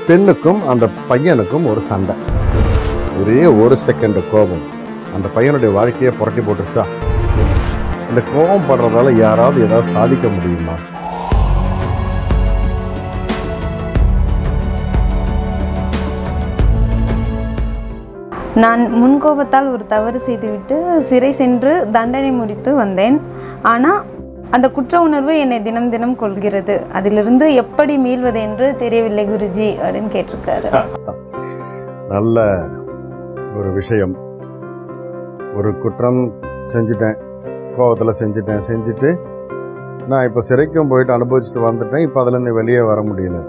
பெண்ணுக்கும் அந்த பையனுக்கும் ஒரு சண்டை. ஒரே ஒரு செகண்ட் கோபம் அந்த பையனுடைய வாழ்க்கையை புரட்டி போட்டுருச்சா? இந்த கோபம் படுறதால யாராவது ஏதாவது சாதிக்க முடியுமா? நான் முன்கோபத்தால் ஒரு தவறு செய்துவிட்டு சிறை சென்று தண்டனை முடித்து வந்தேன். ஆனால் அந்த குற்ற உணர்வு என்னை தினம் தினம் கொள்கிறது. அதிலிருந்து எப்படி மீள்வது என்று தெரியவில்லை குருஜி அப்படின்னு கேட்டிருக்காரு. நல்ல ஒரு விஷயம். ஒரு குற்றம் செஞ்சுட்டேன், கோபத்தில் செஞ்சுட்டு நான் இப்போ சிறைக்கும் போயிட்டு அனுபவிச்சுட்டு வந்துட்டேன். இப்போ அதுலேருந்து வெளியே வர முடியல.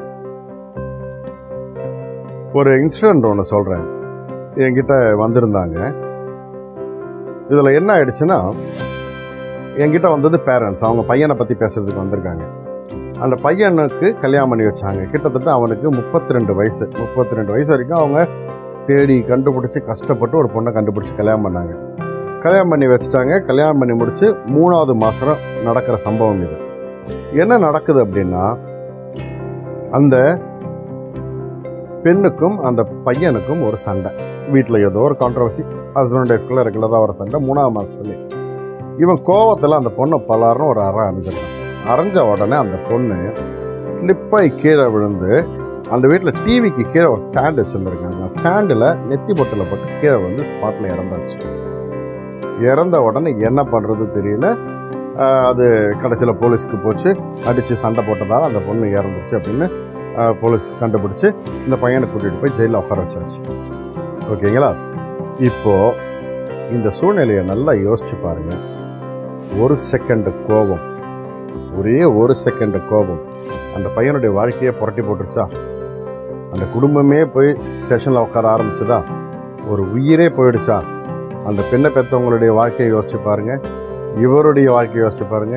ஒரு இன்சிடென்ட் ஒன்று சொல்கிறேன். என்கிட்ட வந்திருந்தாங்க. இதில் என்ன ஆயிடுச்சுன்னா, என்கிட்ட வந்தது பேரண்ட்ஸ். அவங்க பையனை பற்றி பேசுறதுக்கு வந்திருக்காங்க. அந்த பையனுக்கு கல்யாணம் பண்ணி வச்சாங்க. கிட்டத்தட்ட அவனுக்கு 32 வயசு. 32 வயசு வரைக்கும் அவங்க தேடி கண்டுபிடிச்சி கஷ்டப்பட்டு ஒரு பொண்ணை கண்டுபிடிச்சி கல்யாணம் பண்ணாங்க. கல்யாணம் பண்ணி வச்சுட்டாங்க. கல்யாணம் பண்ணி முடித்து 3வது மாதம் நடக்கிற சம்பவம் இது. என்ன நடக்குது அப்படின்னா, அந்த பெண்ணுக்கும் அந்த பையனுக்கும் ஒரு சண்டை. வீட்டில் ஏதோ ஒரு கான்ட்ரவர்சி, ஹஸ்பண்ட் அண்ட் ஒய்ஃப்குள்ள ரெகுலராக வர சண்டை. 3ஆவது மாதத்துலேயே இவன் கோவத்தில் அந்த பொண்ணை பலாருன்னு ஒரு அறை அரைஞ்சிருக்கான். அரைஞ்ச உடனே அந்த பொண்ணு ஸ்லிப்பாகி கீழே விழுந்து, அந்த வீட்டில் டிவிக்கு கீழே ஒரு ஸ்டாண்ட் வச்சுருந்துருக்காங்க. ஸ்டாண்டில் நெத்தி பொட்டில் போட்டு கீழே வந்து ஸ்பாட்டில் இறந்தாச்சு. இறந்த உடனே என்ன பண்ணுறது தெரியல. அது கடைசியில் போலீஸ்க்கு போச்சு. அடித்து சண்டை போட்டதால் அந்த பொண்ணு இறந்துச்சு அப்படின்னு போலீஸ் கண்டுபிடிச்சி இந்த பையனை கூட்டிகிட்டு போய் ஜெயிலில் உட்கார வச்சாச்சு. ஓகேங்களா? இப்போது இந்த சூழ்நிலையை நல்லா யோசிச்சு பாருங்கள். ஒரு செகண்ட் கோபம், ஒரே ஒரு செகண்ட் கோபம் அந்த பையனுடைய வாழ்க்கையை புரட்டி போட்டுருச்சா? அந்த குடும்பமே போய் ஸ்டேஷனில் உட்கார ஆரம்பிச்சதா? ஒரு உயிரே போயிடுச்சா? அந்த பெண்ணை பெற்றவங்களுடைய வாழ்க்கையை யோசிச்சு பாருங்க, இவருடைய வாழ்க்கையை யோசிச்சு பாருங்க.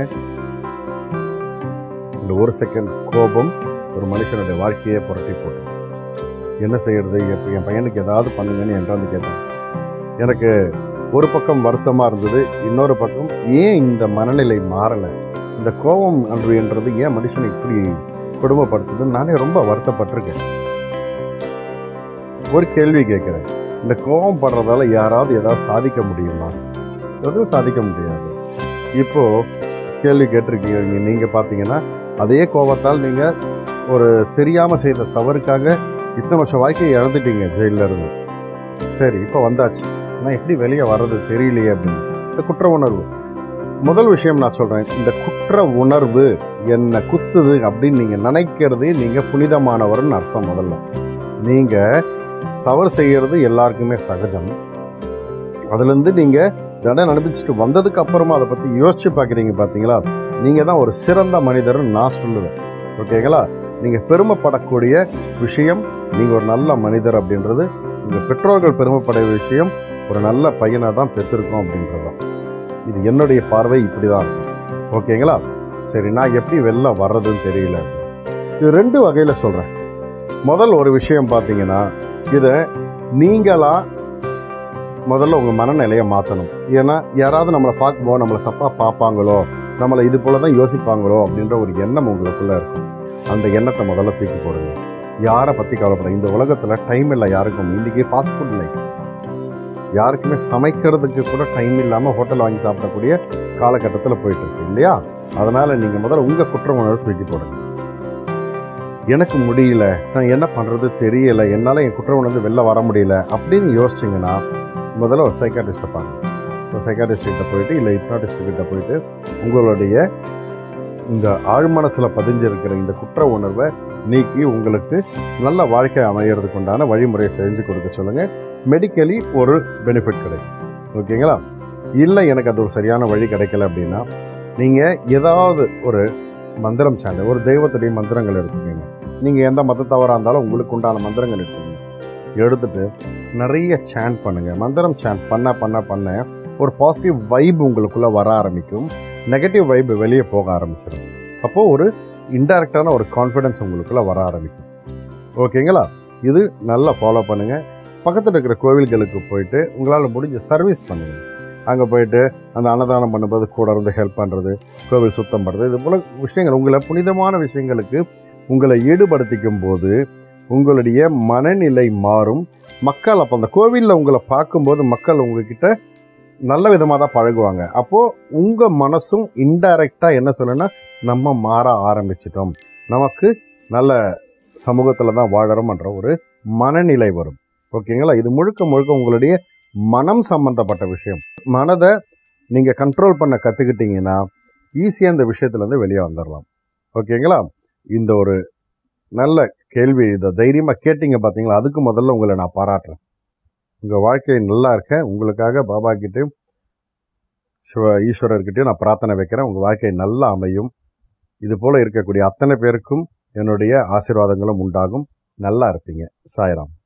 இந்த ஒரு செகண்ட் கோபம் ஒரு மனுஷனுடைய வாழ்க்கையை புரட்டி போட்டு என்ன செய்யறது? என் பையனுக்கு ஏதாவது பண்ணுங்கன்னு என்றாந்து கேட்டேன். எனக்கு ஒரு பக்கம் வருத்தமாக இருந்தது, இன்னொரு பக்கம் ஏன் இந்த மனநிலை மாறலை, இந்த கோபம் என்றது ஏன் மனுஷனை இப்படி கொடுமைப்படுத்துதுன்னு நானே ரொம்ப வருத்தப்பட்டிருக்கேன். ஒரு கேள்வி கேட்குறேன், இந்த கோபம் படுறதால யாராவது ஏதாவது சாதிக்க முடியுமா? எதுவும் சாதிக்க முடியாது. இப்போது கேள்வி கேட்டிருக்கீங்க. நீங்கள் பார்த்தீங்கன்னா அதே கோபத்தால் நீங்கள் ஒரு தெரியாமல் செய்த தவறுக்காக இத்தனை வருஷம் வாழ்க்கையை இழந்துட்டீங்க ஜெயிலில் இருந்து. சரி, இப்போ வந்தாச்சு, நான் எப்படி வெளியே வர்றது தெரியலையே அப்படின்னு. இந்த குற்ற உணர்வு முதல் விஷயம் நான் சொல்கிறேன். இந்த குற்ற உணர்வு என்னை குத்துது அப்படின்னு நீங்கள் நினைக்கிறதே நீங்கள் புனிதமானவர்னு அர்த்தம். முதல்ல நீங்கள் தவறு செய்கிறது எல்லாருக்குமே சகஜம். அதுலேருந்து நீங்கள் தண்டனை அனுபவிச்சுட்டு வந்ததுக்கு அப்புறமா அதை பற்றி யோசிச்சு பார்க்குறீங்க பார்த்தீங்களா? நீங்கள் தான் ஒரு சிறந்த மனிதர்னு நான் சொல்லுவேன். ஓகேங்களா? நீங்கள் பெருமைப்படக்கூடிய விஷயம் நீங்கள் ஒரு நல்ல மனிதர் அப்படின்றது. உங்கள் பெற்றோர்கள் பெருமைப்பட விஷயம் ஒரு நல்ல பையனை தான் பெற்றிருக்கோம் அப்படின்றதான். இது என்னுடைய பார்வை இப்படி தான் இருக்கும். ஓகேங்களா? சரி, நான் எப்படி வெளில வர்றதுன்னு தெரியல. இது 2 வகையில் சொல்கிறேன். முதல் ஒரு விஷயம் பார்த்தீங்கன்னா, இதை நீங்களாக முதல்ல உங்கள் மனநிலையை மாற்றணும். ஏன்னா யாராவது நம்மளை பார்க்கும்போது நம்மளை தப்பாக பார்ப்பாங்களோ, நம்மளை இது போல தான் யோசிப்பாங்களோ அப்படின்ற ஒரு எண்ணம் உங்களுக்குள்ளே இருக்கும். அந்த எண்ணத்தை முதல்ல தூக்கி போடுங்க. யாரை பற்றி கவலைப்பட, இந்த உலகத்தில் டைம் இல்லை யாருக்கும். இன்றைக்கி ஃபாஸ்ட் ஃபுட் லைஃப், யாருக்குமே சமைக்கிறதுக்கு கூட டைம் இல்லாமல் ஹோட்டல் வாங்கி சாப்பிடக்கூடிய காலகட்டத்தில் போயிட்டுருக்கு இல்லையா? அதனால் நீங்கள் முதல்ல உங்கள் குற்ற உணர்வை தூக்கி போடுங்க. எனக்கு முடியல, நான் என்ன பண்ணுறது தெரியலை, என்னால் என் குற்ற உணர்ந்து வெளில வர முடியல அப்படின்னு யோசிச்சிங்கன்னா முதல்ல ஒரு சைக்காட்ரிஸ்ட்டை பாருங்கள். ஒரு சைக்காட்ரிஸ்ட்கிட்ட போயிட்டு இல்லை ஹிப்னாட்டிஸ்ட்கிட்ட போயிட்டு உங்களுடைய இந்த ஆழ்மனசில் பதிஞ்சிருக்கிற இந்த குற்ற உணர்வை நீக்கி உங்களுக்கு நல்ல வாழ்க்கை அமைகிறதுக்கு உண்டான வழிமுறையை செஞ்சு கொடுக்க சொல்லுங்கள். மெடிக்கலி ஒரு பெனிஃபிட் கிடைக்கும். ஓகேங்களா? இல்லை எனக்கு அது ஒரு சரியான வழி கிடைக்கல அப்படின்னா நீங்கள் ஏதாவது ஒரு மந்திரம் சார்ந்த ஒரு தெய்வத்துடைய மந்திரங்கள் எடுத்துக்கீங்க. நீங்கள் எந்த மதத்தவராக இருந்தாலும் உங்களுக்கு உண்டான மந்திரங்கள் எடுத்துக்கீங்க. எடுத்துகிட்டு நிறைய சேண்ட் பண்ணுங்கள். மந்திரம் சேண்ட் பண்ண ஒரு பாசிட்டிவ் வைப் உங்களுக்குள்ளே வர ஆரம்பிக்கும். நெகட்டிவ் வைப் வெளியே போக ஆரம்பிச்சிடும். அப்போது ஒரு இன்டைரக்டான ஒரு கான்ஃபிடென்ஸ் உங்களுக்குள்ளே வர ஆரம்பிக்கும். ஓகேங்களா? இது நல்லா ஃபாலோ பண்ணுங்கள். பக்கத்தில் இருக்கிற கோவில்களுக்கு போயிட்டு உங்களால் முடிஞ்ச சர்வீஸ் பண்ணுங்கள். அங்கே போயிட்டு அந்த அன்னதானம் பண்ணும்போது கூட இருந்து ஹெல்ப் பண்ணுறது, கோவில் சுத்தம் பண்ணுறது, இது போல் விஷயங்கள் உங்களை புனிதமான விஷயங்களுக்கு உங்களை ஈடுபடுத்திக்கும் போது உங்களுடைய மனநிலை மாறும். மக்கள் அப்போ அந்த கோவிலில் உங்களை பார்க்கும்போது மக்கள் உங்ககிட்ட நல்ல விதமாக தான் பழகுவாங்க. அப்போது உங்கள் மனசும் இன்டைரக்டாக என்ன சொல்லுன்னா, நம்ம மாற ஆரம்பிச்சிட்டோம், நமக்கு நல்ல சமூகத்தில் தான் வாழறோம்ன்ற ஒரு மனநிலை வரும். ஓகேங்களா? இது முழுக்க முழுக்க உங்களுடைய மனம் சம்பந்தப்பட்ட விஷயம். மனதை நீங்கள் கண்ட்ரோல் பண்ண கற்றுக்கிட்டீங்கன்னா ஈஸியாக இந்த விஷயத்துலேருந்து வெளியே வந்துடலாம். ஓகேங்களா? இந்த ஒரு நல்ல கேள்வி, இதை தைரியமாக கேட்டீங்க பார்த்தீங்களா, அதுக்கு முதல்ல உங்களை நான் பாராட்டுறேன். உங்கள் வாழ்க்கை நல்லா இருக்க உங்களுக்காக பாபா கிட்டேயும் ஈஸ்வரர்கிட்டையும் நான் பிரார்த்தனை வைக்கிறேன். உங்கள் வாழ்க்கை நல்லா அமையும். இது போல் இருக்கக்கூடிய அத்தனை பேருக்கும் என்னுடைய ஆசீர்வாதங்களும் உண்டாகும். நல்லா இருப்பீங்க. சாய்ராம்.